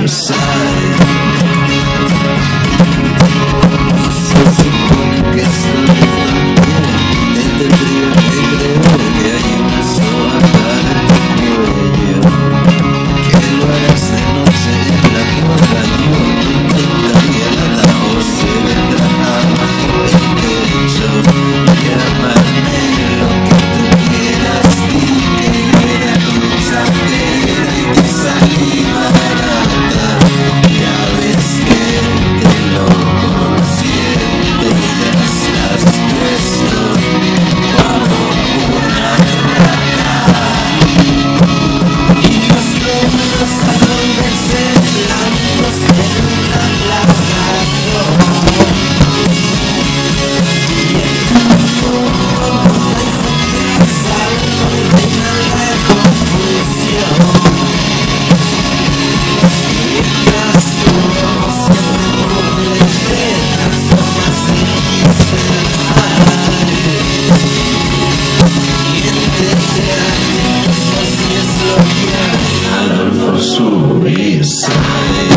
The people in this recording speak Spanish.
side. Se supone que estoy también, te tendría que creer que hay una sola cara en tu cuello. Que lo hagas de noche en la puerta, yo lo intentaría nada, o se vendrá abajo el techo. Llámame lo que tú quieras, di que yo era tu chapera y tu saliva barata. Ya ves que te lo consiento y ya estás puesto como una rata. Y los logros a donde se dan los tendrán la razón. Y el campo no deja de salvo y reina la confusión. Mientras tu ojo siempre doble te transformas en despertar. Miéntete a ti mismo si es lo que hay. Adolfo, subir, sale.